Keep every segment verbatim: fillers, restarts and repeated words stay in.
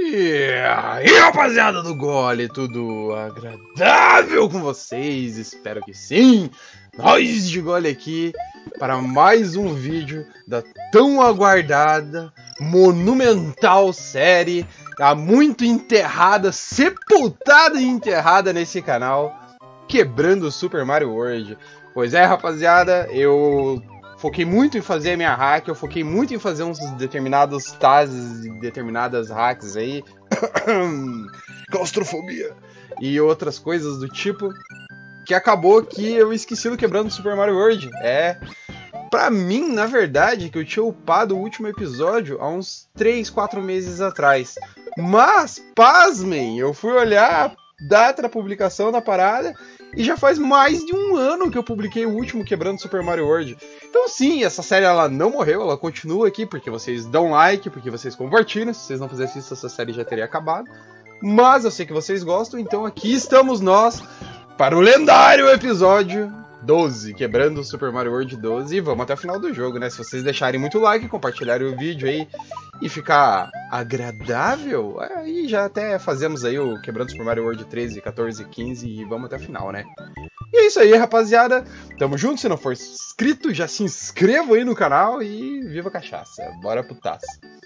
E aí, rapaziada do Gole, tudo agradável com vocês? Espero que sim! Nós de Gole aqui para mais um vídeo da tão aguardada, monumental série, há muito enterrada, sepultada e enterrada nesse canal, Quebrando o Super Mario World. Pois é, rapaziada, eu foquei muito em fazer a minha hack, eu foquei muito em fazer uns determinados tazes, determinadas hacks aí, claustrofobia e outras coisas do tipo, que acabou que eu esqueci do Quebrando Super Mario World. É, pra mim, na verdade, que eu tinha upado o último episódio há uns três, quatro meses atrás. Mas, pasmem, eu fui olhar a data da publicação da parada e já faz mais de um ano que eu publiquei o último Quebrando Super Mario World. Então sim, essa série ela não morreu, ela continua aqui porque vocês dão like, porque vocês compartilham. Se vocês não fizessem isso, essa série já teria acabado. Mas eu sei que vocês gostam, então aqui estamos nós para o lendário episódio doze, Quebrando Super Mario World doze, e vamos até o final do jogo, né? Se vocês deixarem muito like, compartilharem o vídeo aí e ficar agradável, aí já até fazemos aí o Quebrando Super Mario World treze, quatorze, quinze e vamos até o final, né? E é isso aí, rapaziada. Tamo junto, se não for inscrito, já se inscreva aí no canal e viva a cachaça. Bora putaça.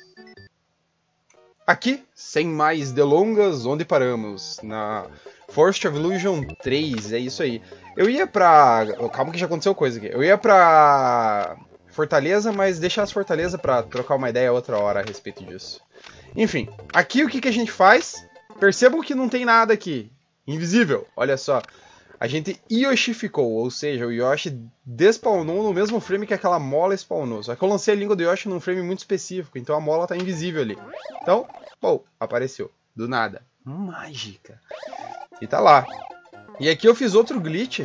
Aqui, sem mais delongas, onde paramos? Na Forest of Illusion três, é isso aí. Eu ia pra... Calma que já aconteceu coisa aqui. Eu ia pra Fortaleza, mas deixar as Fortaleza pra trocar uma ideia outra hora a respeito disso. Enfim, aqui o que, que a gente faz? Percebam que não tem nada aqui. Invisível, olha só. A gente yoshificou, ou seja, o Yoshi despawnou no mesmo frame que aquela mola spawnou. Só que eu lancei a língua do Yoshi num frame muito específico, então a mola tá invisível ali. Então, pô, apareceu. Do nada. Mágica. E tá lá. E aqui eu fiz outro glitch,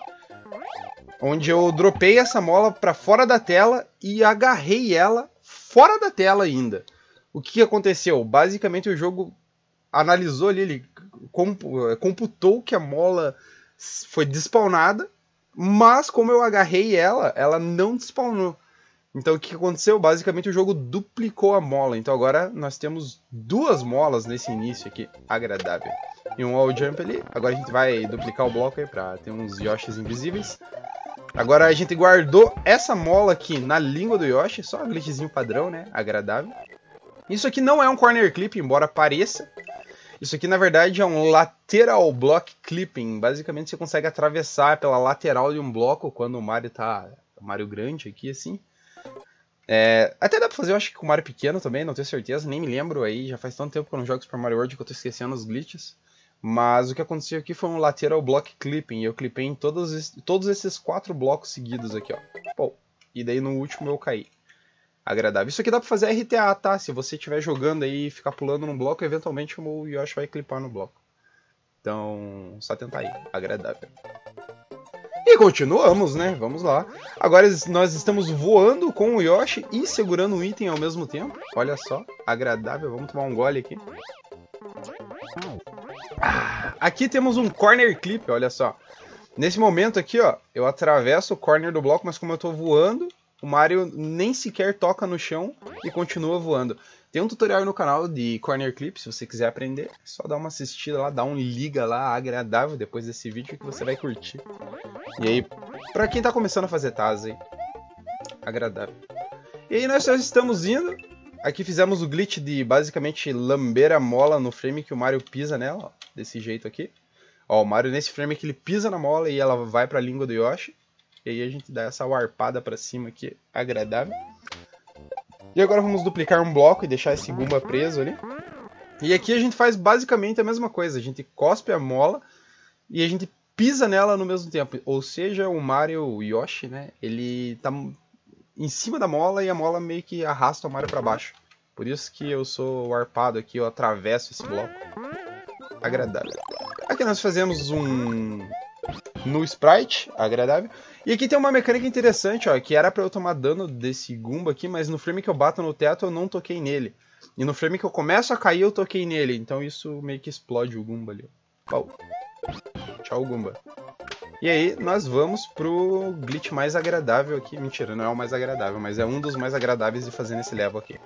onde eu dropei essa mola pra fora da tela e agarrei ela fora da tela ainda. O que aconteceu? Basicamente o jogo analisou ali, ele computou que a mola foi despawnada, mas como eu agarrei ela, ela não despawnou. Então o que aconteceu? Basicamente o jogo duplicou a mola. Então agora nós temos duas molas nesse início aqui, agradável. E um wall jump ali. Agora a gente vai duplicar o bloco aí pra ter uns Yoshis invisíveis. Agora a gente guardou essa mola aqui na língua do Yoshi, só um glitchzinho padrão, né? Agradável. Isso aqui não é um corner clip, embora pareça. Isso aqui na verdade é um lateral block clipping. Basicamente você consegue atravessar pela lateral de um bloco quando o Mario tá... O Mario grande aqui assim. É, até dá pra fazer, eu acho que com o Mario pequeno também, não tenho certeza, nem me lembro aí, já faz tanto tempo que eu não jogo Super Mario World que eu tô esquecendo os glitches. Mas o que aconteceu aqui foi um lateral block clipping, e eu clipei em todos, todos esses quatro blocos seguidos aqui, ó. Pô, e daí no último eu caí. Agradável. Isso aqui dá pra fazer R T A, tá? Se você estiver jogando aí e ficar pulando num bloco, eventualmente o Yoshi vai clipar no bloco. Então, só tentar aí. Agradável. E continuamos, né? Vamos lá. Agora nós estamos voando com o Yoshi e segurando um item ao mesmo tempo. Olha só, agradável. Vamos tomar um gole aqui. Ah, aqui temos um corner clip, olha só. Nesse momento aqui, ó, eu atravesso o corner do bloco, mas como eu tô voando, o Mario nem sequer toca no chão e continua voando. Tem um tutorial no canal de corner clip, se você quiser aprender, é só dar uma assistida lá, dá um liga lá, agradável depois desse vídeo que você vai curtir. E aí, pra quem tá começando a fazer taz aí, agradável. E aí nós já estamos indo, aqui fizemos o glitch de basicamente lamber a mola no frame que o Mario pisa nela, ó, desse jeito aqui. Ó, o Mario nesse frame aqui ele pisa na mola e ela vai pra língua do Yoshi. E aí a gente dá essa warpada pra cima aqui, agradável. E agora vamos duplicar um bloco e deixar esse Goomba preso ali. E aqui a gente faz basicamente a mesma coisa. A gente cospe a mola e a gente pisa nela no mesmo tempo. Ou seja, o Mario, o Yoshi, né? Ele tá em cima da mola e a mola meio que arrasta o Mario pra baixo. Por isso que eu sou warpado aqui, eu atravesso esse bloco. Agradável. Aqui nós fazemos um... no sprite, agradável. E aqui tem uma mecânica interessante, ó, que era pra eu tomar dano desse Goomba aqui, mas no frame que eu bato no teto eu não toquei nele. E no frame que eu começo a cair eu toquei nele, então isso meio que explode o Goomba ali. Ó. Tchau, Goomba. E aí nós vamos pro glitch mais agradável aqui. Mentira, não é o mais agradável, mas é um dos mais agradáveis de fazer nesse level aqui.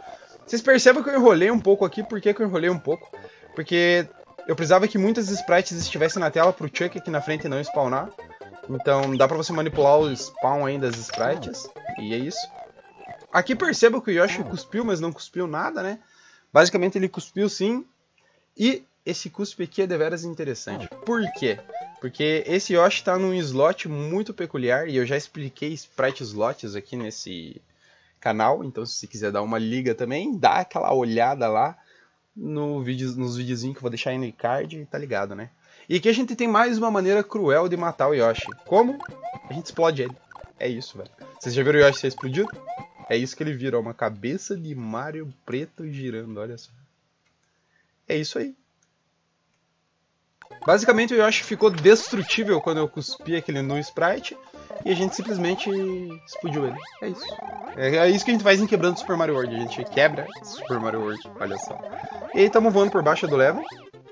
Vocês percebem que eu enrolei um pouco aqui. Por que, que eu enrolei um pouco? Porque eu precisava que muitas sprites estivessem na tela pro Chuck aqui na frente não spawnar. Então dá pra você manipular o spawn aí das sprites. E é isso. Aqui perceba que o Yoshi cuspiu, mas não cuspiu nada, né? Basicamente ele cuspiu sim. E esse cuspe aqui é deveras interessante. Por quê? Porque esse Yoshi tá num slot muito peculiar. E eu já expliquei sprite slots aqui nesse canal. Então se você quiser dar uma liga também, dá aquela olhada lá no vídeo, nos videozinhos que eu vou deixar aí no card, tá ligado, né? E aqui a gente tem mais uma maneira cruel de matar o Yoshi. Como? A gente explode ele. É isso, velho. Vocês já viram o Yoshi ser explodido? É isso que ele vira, ó, uma cabeça de Mario preto girando, olha só. É isso aí. Basicamente o Yoshi ficou destrutível quando eu cuspi aquele no Sprite. E a gente simplesmente explodiu ele. É isso. É, é isso que a gente faz em quebrando Super Mario World. A gente quebra Super Mario World, olha só. E aí estamos voando por baixo do level.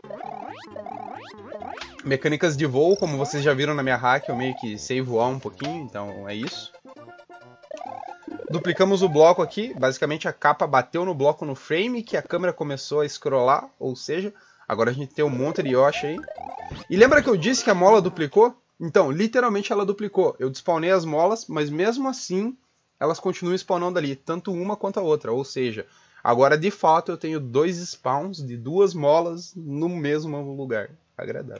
Mecânicas de voo, como vocês já viram na minha hack, eu meio que sei voar um pouquinho, então é isso. Duplicamos o bloco aqui, basicamente a capa bateu no bloco no frame, que a câmera começou a scrollar, ou seja, agora a gente tem um monte de Yoshi aí. E lembra que eu disse que a mola duplicou? Então, literalmente ela duplicou. Eu despawnei as molas, mas mesmo assim, elas continuam spawnando ali, tanto uma quanto a outra, ou seja, agora de fato eu tenho dois spawns de duas molas no mesmo lugar. Agradável.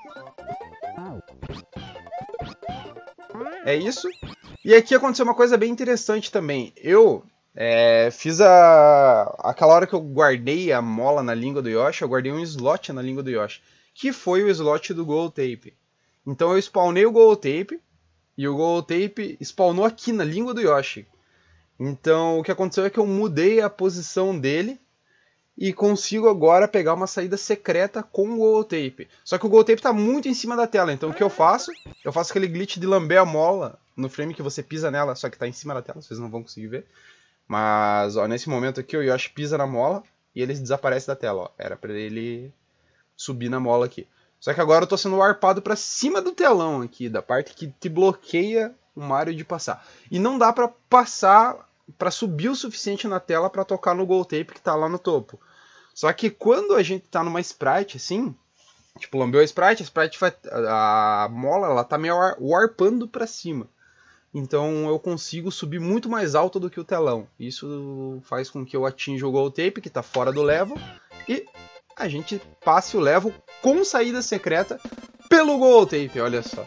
É isso. E aqui aconteceu uma coisa bem interessante também. Eu é, fiz a... Aquela hora que eu guardei a mola na língua do Yoshi, eu guardei um slot na língua do Yoshi. Que foi o slot do Gold Tape. Então eu spawnei o Gold Tape. E o Gold Tape spawnou aqui na língua do Yoshi. Então o que aconteceu é que eu mudei a posição dele. E consigo agora pegar uma saída secreta com o Gold Tape. Só que o Gold Tape está muito em cima da tela. Então o que eu faço? Eu faço aquele glitch de lamber a mola no frame que você pisa nela. Só que está em cima da tela, vocês não vão conseguir ver. Mas ó, nesse momento aqui o Yoshi pisa na mola e ele desaparece da tela. Ó. Era para ele subir na mola aqui. Só que agora eu estou sendo warpado para cima do telão aqui. Da parte que te bloqueia o Mario de passar. E não dá para passar, para subir o suficiente na tela para tocar no Gold Tape que está lá no topo. Só que quando a gente tá numa sprite assim, tipo, lambeu a sprite, a sprite vai, a mola, ela tá meio warpando pra cima. Então eu consigo subir muito mais alto do que o telão. Isso faz com que eu atinja o Gold Tape, que tá fora do level, e a gente passe o level com saída secreta pelo Gold Tape, olha só.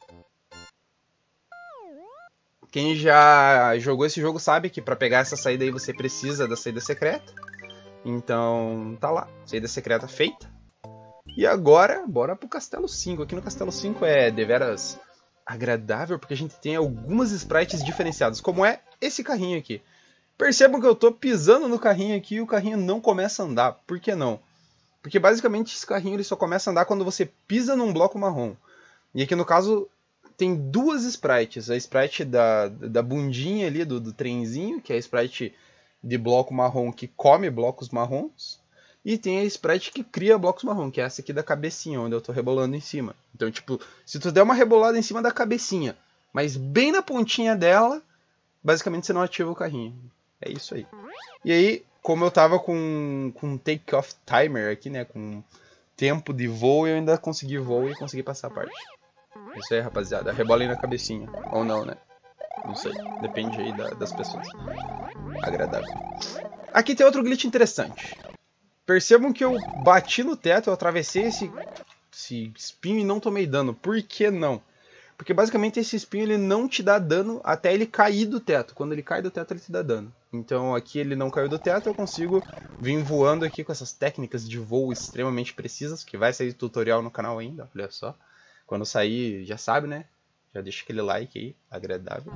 Quem já jogou esse jogo sabe que pra pegar essa saída aí você precisa da saída secreta. Então, tá lá, saída secreta feita. E agora, bora pro Castelo cinco. Aqui no Castelo cinco é deveras agradável, porque a gente tem algumas sprites diferenciadas, como é esse carrinho aqui. Percebam que eu tô pisando no carrinho aqui e o carrinho não começa a andar. Por que não? Porque basicamente esse carrinho ele só começa a andar quando você pisa num bloco marrom. E aqui no caso tem duas sprites. A sprite da, da bundinha ali, do, do trenzinho, que é a sprite de bloco marrom que come blocos marrons. E tem a sprite que cria blocos marrom, que é essa aqui da cabecinha, onde eu tô rebolando em cima. Então, tipo, se tu der uma rebolada em cima da cabecinha, mas bem na pontinha dela, basicamente você não ativa o carrinho. É isso aí. E aí, como eu tava com com take-off timer aqui, né, com tempo de voo, eu ainda consegui voo e consegui passar a parte. Isso aí, rapaziada. Rebolei na cabecinha. Ou não, né? Não sei. Depende aí da, das pessoas. Agradável. Aqui tem outro glitch interessante. Percebam que eu bati no teto, eu atravessei esse, esse espinho e não tomei dano. Por que não? Porque basicamente esse espinho ele não te dá dano até ele cair do teto. Quando ele cai do teto ele te dá dano. Então aqui ele não caiu do teto, eu consigo vir voando aqui com essas técnicas de voo extremamente precisas. Que vai sair tutorial no canal ainda, olha só. Quando sair, já sabe, né? Já deixa aquele like aí, agradável.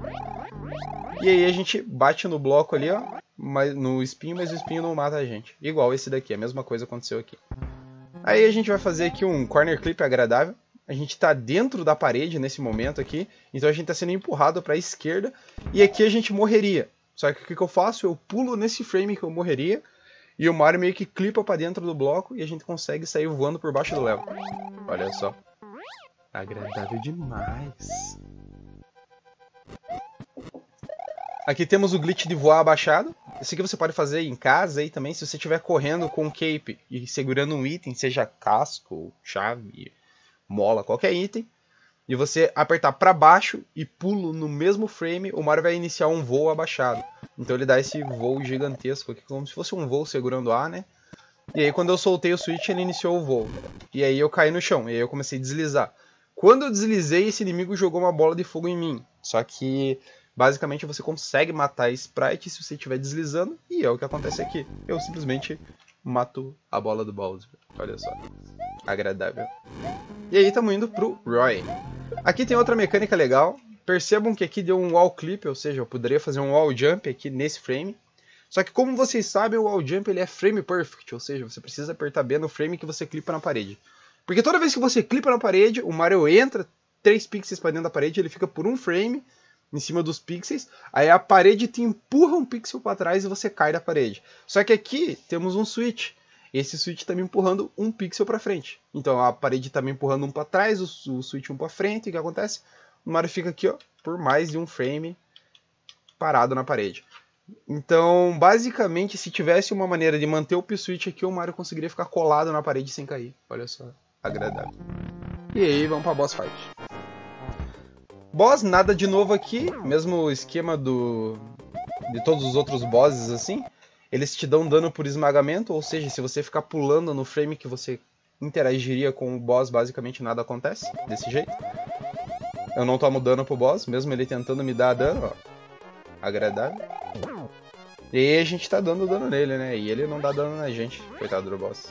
E aí a gente bate no bloco ali, ó, no espinho, mas o espinho não mata a gente. Igual esse daqui, a mesma coisa aconteceu aqui. Aí a gente vai fazer aqui um corner clip agradável. A gente tá dentro da parede nesse momento aqui, então a gente tá sendo empurrado para a esquerda. E aqui a gente morreria. Só que o que eu faço? Eu pulo nesse frame que eu morreria. E o Mario meio que clipa para dentro do bloco e a gente consegue sair voando por baixo do level. Olha só. Agradável demais. Aqui temos o glitch de voar abaixado. Esse aqui você pode fazer em casa aí também, se você estiver correndo com o cape e segurando um item, seja casco, chave, mola, qualquer item, e você apertar para baixo e pulo no mesmo frame, o Mario vai iniciar um voo abaixado. Então ele dá esse voo gigantesco aqui, como se fosse um voo segurando A, né? E aí quando eu soltei o switch, ele iniciou o voo. E aí eu caí no chão, e aí eu comecei a deslizar. Quando eu deslizei, esse inimigo jogou uma bola de fogo em mim. Só que basicamente você consegue matar Sprite se você estiver deslizando, e é o que acontece aqui. Eu simplesmente mato a bola do Bowser. Olha só, agradável. E aí estamos indo pro Roy. Aqui tem outra mecânica legal. Percebam que aqui deu um wall clip, ou seja, eu poderia fazer um wall jump aqui nesse frame. Só que como vocês sabem, o wall jump ele é frame perfect, ou seja, você precisa apertar B no frame que você clipa na parede. Porque toda vez que você clipa na parede, o Mario entra três pixels para dentro da parede, ele fica por um frame em cima dos pixels, aí a parede te empurra um pixel para trás e você cai da parede. Só que aqui temos um switch. Esse switch está me empurrando um pixel para frente. Então a parede está me empurrando um para trás, o, o switch um para frente, e o que acontece? O Mario fica aqui, ó, por mais de um frame parado na parede. Então, basicamente, se tivesse uma maneira de manter o P-Switch aqui, o Mario conseguiria ficar colado na parede sem cair. Olha só, agradável. E aí, vamos pra boss fight. Boss, nada de novo aqui, mesmo esquema do de todos os outros bosses, assim. Eles te dão dano por esmagamento, ou seja, se você ficar pulando no frame que você interagiria com o boss, basicamente nada acontece, desse jeito. Eu não tomo dano pro boss, mesmo ele tentando me dar dano, ó. Agradável. E aí a gente tá dando dano nele, né? E ele não dá dano na gente, coitado do boss.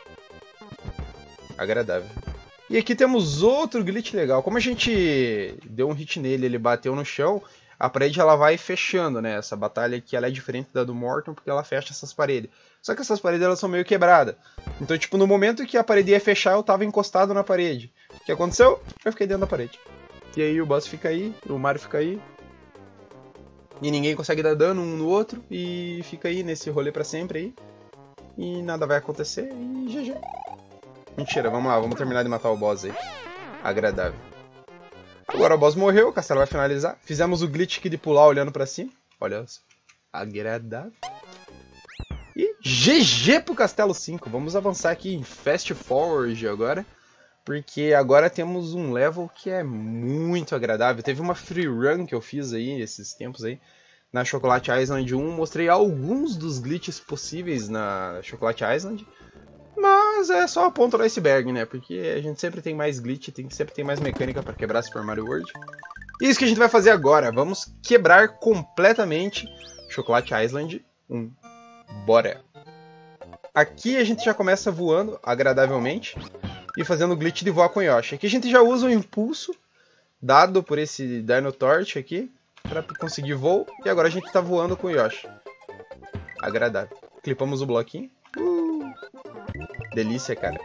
Agradável. E aqui temos outro glitch legal. Como a gente deu um hit nele, ele bateu no chão, a parede ela vai fechando, né? Essa batalha aqui ela é diferente da do Morton porque ela fecha essas paredes. Só que essas paredes elas são meio quebradas. Então, tipo, no momento que a parede ia fechar, eu tava encostado na parede. O que aconteceu? Eu fiquei dentro da parede. E aí o boss fica aí, o Mario fica aí. E ninguém consegue dar dano um no outro. E fica aí nesse rolê pra sempre aí. E nada vai acontecer e G G. Mentira, vamos lá, vamos terminar de matar o boss aí. Agradável. Agora o boss morreu, o castelo vai finalizar. Fizemos o glitch aqui de pular olhando pra cima. Olha só. Agradável. E G G pro Castelo cinco. Vamos avançar aqui em Fast Forward agora. Porque agora temos um level que é muito agradável. Teve uma free run que eu fiz aí, esses tempos aí, na Chocolate Island um. Mostrei alguns dos glitches possíveis na Chocolate Island. Mas é só a ponta do iceberg, né? Porque a gente sempre tem mais glitch, tem, sempre tem mais mecânica para quebrar Super Mario World. E isso que a gente vai fazer agora. Vamos quebrar completamente Chocolate Island um. Bora! Aqui a gente já começa voando agradavelmente e fazendo glitch de voar com Yoshi. Aqui a gente já usa o impulso dado por esse Dino Torch aqui para conseguir voo. E agora a gente está voando com Yoshi. Agradável. Clipamos o bloquinho. Uh, delícia, cara.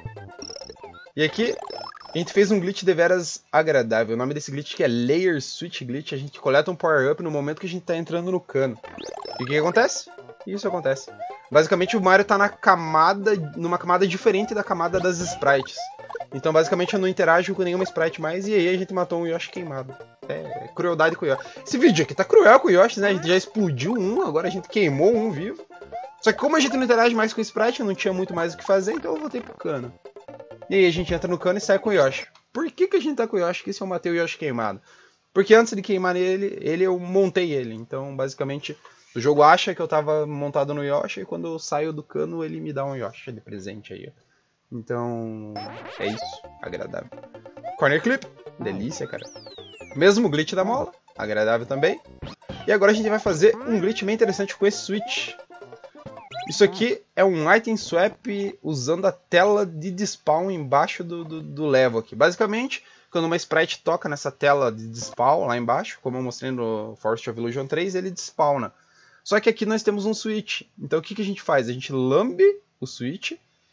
E aqui a gente fez um glitch de veras agradável. O nome desse glitch que é Layer Switch Glitch. A gente coleta um power-up no momento que a gente está entrando no cano. E o que, que acontece? Isso acontece. Basicamente o Mario está na camada, numa camada diferente da camada das sprites. Então basicamente eu não interajo com nenhuma sprite mais. E aí a gente matou um Yoshi queimado. É crueldade com o Yoshi. Esse vídeo aqui tá cruel com o Yoshi, né? A gente já explodiu um, agora a gente queimou um vivo. Só que como a gente não interage mais com o sprite, eu não tinha muito mais o que fazer, então eu voltei pro cano. E aí a gente entra no cano e sai com o Yoshi. Por que, que a gente tá com o Yoshi aqui se eu matei o Yoshi queimado? Porque antes de queimar ele, ele eu montei ele. Então basicamente o jogo acha que eu tava montado no Yoshi e quando eu saio do cano ele me dá um Yoshi de presente aí. Então é isso, agradável. Corner Clip, delícia, cara. Mesmo glitch da mola, agradável também. E agora a gente vai fazer um glitch bem interessante com esse switch. Isso aqui é um item swap usando a tela de despawn embaixo do, do, do level aqui. Basicamente, quando uma sprite toca nessa tela de despawn lá embaixo, como eu mostrei no Forest of Illusion três, ele despawna. Só que aqui nós temos um switch. Então o que, que a gente faz? A gente lambe o switch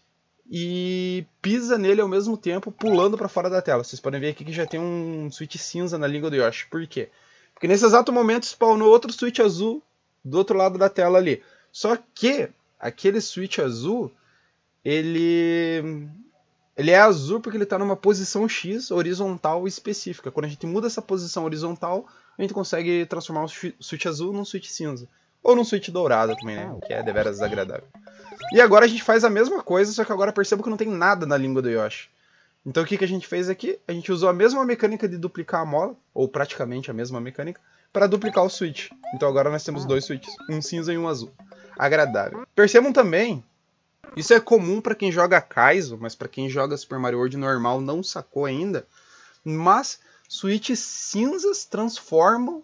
e pisa nele ao mesmo tempo, pulando para fora da tela. Vocês podem ver aqui que já tem um switch cinza na língua do Yoshi. Por quê? Porque nesse exato momento spawnou outro switch azul do outro lado da tela ali. Só que aquele switch azul, ele Ele é azul porque ele tá numa posição X horizontal específica. Quando a gente muda essa posição horizontal, a gente consegue transformar um switch azul num switch cinza. Ou num switch dourado também, né? Que é deveras desagradável. E agora a gente faz a mesma coisa, só que agora percebo que não tem nada na língua do Yoshi. Então o que, que a gente fez aqui? A gente usou a mesma mecânica de duplicar a mola, ou praticamente a mesma mecânica, para duplicar o switch. Então agora nós temos dois switches, um cinza e um azul. Agradável. Percebam também, isso é comum para quem joga Kaizo, mas para quem joga Super Mario World normal não sacou ainda, mas switches cinzas transformam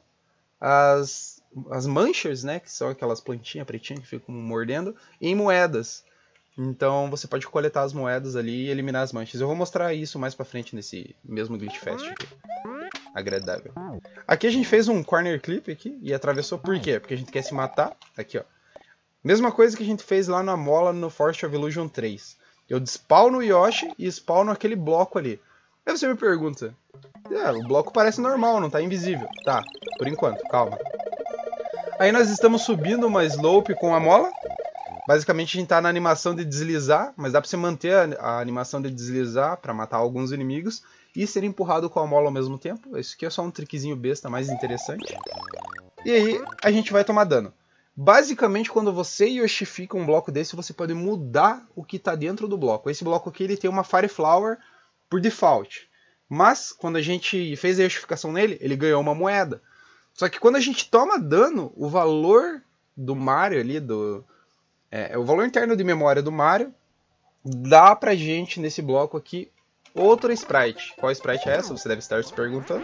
as, as manchas, né, que são aquelas plantinhas pretinhas que ficam mordendo, em moedas. Então você pode coletar as moedas ali e eliminar as manchas. Eu vou mostrar isso mais pra frente nesse mesmo Glitch Fest aqui. Agradável. Aqui a gente fez um corner clip aqui e atravessou. Por quê? Porque a gente quer se matar. Aqui, ó. Mesma coisa que a gente fez lá na mola no Forest of Illusion três. Eu despawno o Yoshi e spawno aquele bloco ali. Aí você me pergunta, é, o bloco parece normal, não tá invisível. Tá, por enquanto, calma. Aí nós estamos subindo uma slope com a mola. Basicamente a gente tá na animação de deslizar, mas dá pra você manter a, a animação de deslizar pra matar alguns inimigos e ser empurrado com a mola ao mesmo tempo. Isso aqui é só um trickzinho besta mais interessante. E aí a gente vai tomar dano. Basicamente quando você yoshifica um bloco desse, você pode mudar o que tá dentro do bloco. Esse bloco aqui ele tem uma Fire Flower por default. Mas quando a gente fez a yoshificação nele, ele ganhou uma moeda. Só que quando a gente toma dano, o valor do Mario ali, do... É, o valor interno de memória do Mario dá pra gente nesse bloco aqui outra sprite. Qual sprite é essa? Você deve estar se perguntando.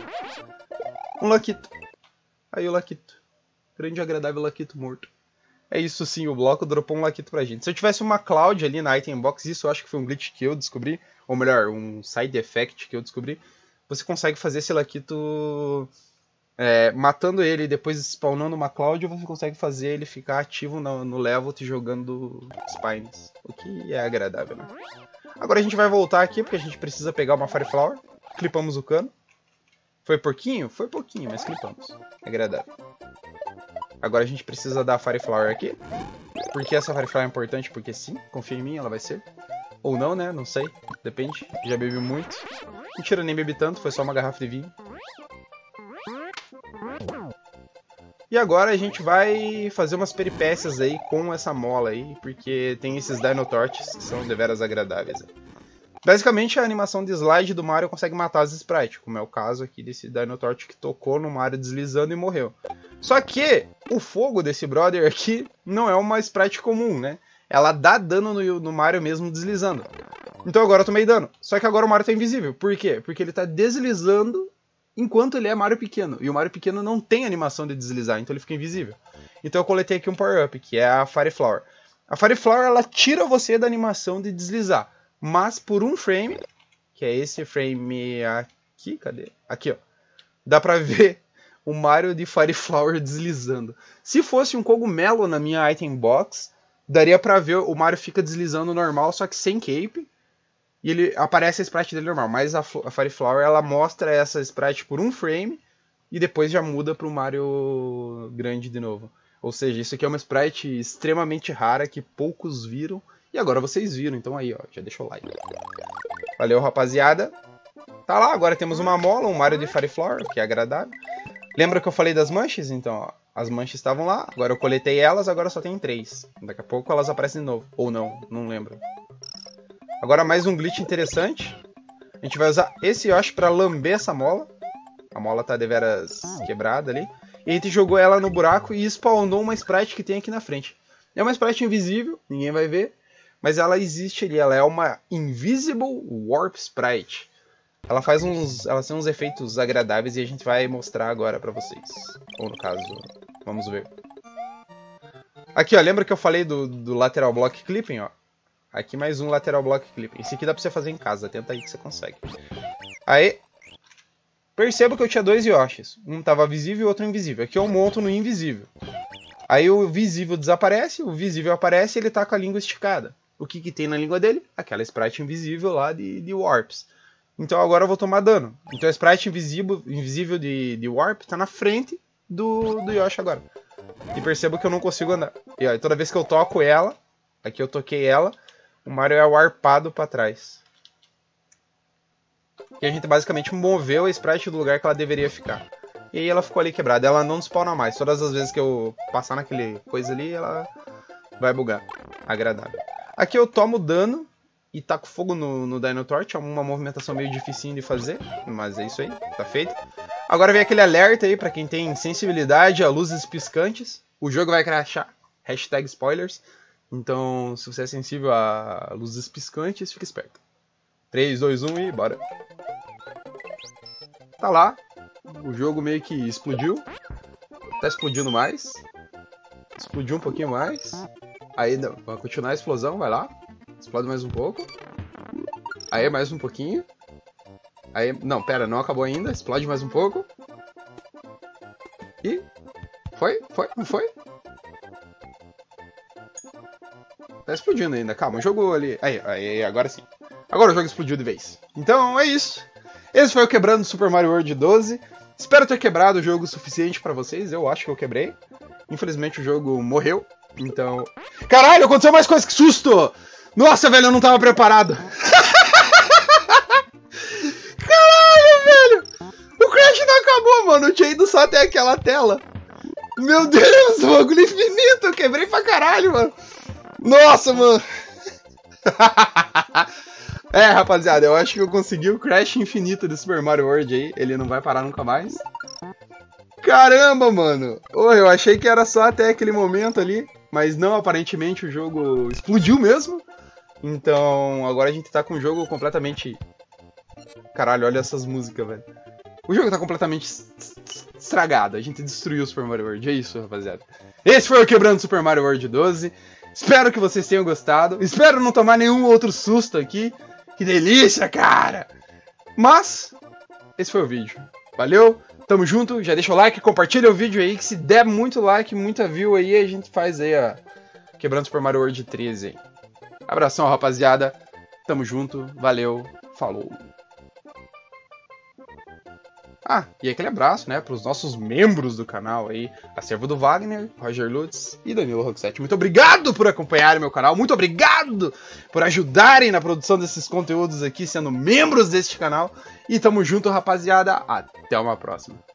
Um Laquito. Aí o Laquito. Grande e agradável Laquito morto. É isso sim, o bloco dropou um Laquito pra gente. Se eu tivesse uma Cloud ali na Item Box, isso eu acho que foi um glitch que eu descobri. Ou melhor, um side effect que eu descobri. Você consegue fazer esse Laquito... É, matando ele e depois spawnando uma Cloud, você consegue fazer ele ficar ativo no, no level te jogando Spines. O que é agradável, né? Agora a gente vai voltar aqui porque a gente precisa pegar uma Fire Flower. Clipamos o cano. Foi pouquinho? Foi pouquinho, mas clipamos. É agradável. Agora a gente precisa da Fire Flower aqui. Porque essa Fire Flower é importante? Porque sim, confia em mim, ela vai ser. Ou não, né? Não sei. Depende. Já bebi muito. Mentira, nem bebi tanto, foi só uma garrafa de vinho. E agora a gente vai fazer umas peripécias aí com essa mola aí, porque tem esses Dino Torches que são deveras agradáveis. Basicamente a animação de slide do Mario consegue matar as sprites, como é o caso aqui desse Dino Torch que tocou no Mario deslizando e morreu. Só que o fogo desse brother aqui não é uma sprite comum, né? Ela dá dano no, no Mario mesmo deslizando. Então agora eu tomei dano. Só que agora o Mario tá invisível. Por quê? Porque ele tá deslizando enquanto ele é Mario pequeno. E o Mario pequeno não tem animação de deslizar, então ele fica invisível. Então eu coletei aqui um power-up, que é a Fire Flower. A Fire Flower, ela tira você da animação de deslizar. Mas por um frame, que é esse frame aqui, cadê? Aqui, ó. Dá pra ver o Mario de Fire Flower deslizando. Se fosse um cogumelo na minha item box, daria pra ver o Mario fica deslizando normal, só que sem cape. E ele aparece a sprite dele normal, mas a, a Fire Flower ela mostra essa sprite por um frame e depois já muda para o Mario grande de novo. Ou seja, isso aqui é uma sprite extremamente rara que poucos viram e agora vocês viram, então aí ó, já deixa o like. Valeu rapaziada. Tá lá, agora temos uma mola, um Mario de Fire Flower, que é agradável. Lembra que eu falei das manchas? Então ó, as manchas estavam lá, agora eu coletei elas, agora só tem três. Daqui a pouco elas aparecem de novo, ou não, não lembro. Agora mais um glitch interessante. A gente vai usar esse Yoshi para lamber essa mola. A mola tá deveras quebrada ali. E a gente jogou ela no buraco e spawnou uma sprite que tem aqui na frente. É uma sprite invisível, ninguém vai ver. Mas ela existe ali, ela é uma Invisible Warp Sprite. Ela faz uns, ela tem uns efeitos agradáveis e a gente vai mostrar agora para vocês. Ou no caso, vamos ver. Aqui ó, lembra que eu falei do, do Lateral Block Clipping, ó? Aqui mais um Lateral Block Clipping. Esse aqui dá pra você fazer em casa. Tenta aí que você consegue. Aí. Perceba que eu tinha dois Yoshis. Um tava visível e o outro invisível. Aqui eu monto no invisível. Aí o visível desaparece. O visível aparece e ele tá com a língua esticada. O que que tem na língua dele? Aquela sprite invisível lá de, de Warps. Então agora eu vou tomar dano. Então a sprite invisível, invisível de, de Warp tá na frente do, do Yoshi agora. E perceba que eu não consigo andar. E ó, toda vez que eu toco ela. Aqui eu toquei ela. O Mario é warpado pra trás. que a gente basicamente moveu a sprite do lugar que ela deveria ficar. E aí ela ficou ali quebrada, ela não spawna mais. Todas as vezes que eu passar naquele coisa ali, ela vai bugar. Agradável. Aqui eu tomo dano e taco fogo no, no Dino Torch, é uma movimentação meio dificinho de fazer, mas é isso aí, tá feito. Agora vem aquele alerta aí pra quem tem sensibilidade a luzes piscantes. O jogo vai crashar, hashtag spoilers. Então, se você é sensível a luzes piscantes, fica esperto. três, dois, um e bora. Tá lá. O jogo meio que explodiu. Tá explodindo mais. Explodiu um pouquinho mais. Aí, não, vai continuar a explosão, vai lá. Explode mais um pouco. Aí, mais um pouquinho. Aí, não, pera, não acabou ainda. Explode mais um pouco. E... Foi? Foi? Não foi? Tá explodindo ainda, calma, o jogo ali... Aí, aí, agora sim. Agora o jogo explodiu de vez. Então, é isso. Esse foi o Quebrando Super Mario World doze. Espero ter quebrado o jogo o suficiente pra vocês. Eu acho que eu quebrei. Infelizmente o jogo morreu. Então... Caralho, aconteceu mais coisa, que susto! Nossa, velho, eu não tava preparado. Caralho, velho! O Crash não acabou, mano. Eu tinha ido só até aquela tela. Meu Deus, bagulho infinito. Eu quebrei pra caralho, mano. Nossa, mano. É, rapaziada, eu acho que eu consegui o Crash infinito do Super Mario World aí. Ele não vai parar nunca mais. Caramba, mano. Oh, eu achei que era só até aquele momento ali. Mas não, aparentemente o jogo explodiu mesmo. Então, agora a gente tá com o jogo completamente... Caralho, olha essas músicas, velho. O jogo tá completamente estragado. A gente destruiu o Super Mario World. É isso, rapaziada. Esse foi o Quebrando Super Mario World doze. Espero que vocês tenham gostado. Espero não tomar nenhum outro susto aqui. Que delícia, cara! Mas, esse foi o vídeo. Valeu, tamo junto. Já deixa o like, compartilha o vídeo aí. Que se der muito like, muita view aí, a gente faz aí a Quebrando Super Mario World treze aí. Abração, rapaziada. Tamo junto. Valeu. Falou. Ah, e aquele abraço, né, para os nossos membros do canal aí, Acervo do Wagner, Roger Lutz e Danilo Roxette. Muito obrigado por acompanharem meu canal, muito obrigado por ajudarem na produção desses conteúdos aqui, sendo membros deste canal. E tamo junto, rapaziada. Até uma próxima.